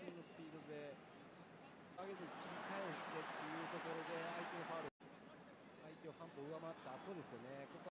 身のスピードで上げずに切り返してっていうところで相手のファウル、相手を半歩上回った後ですよね。ここ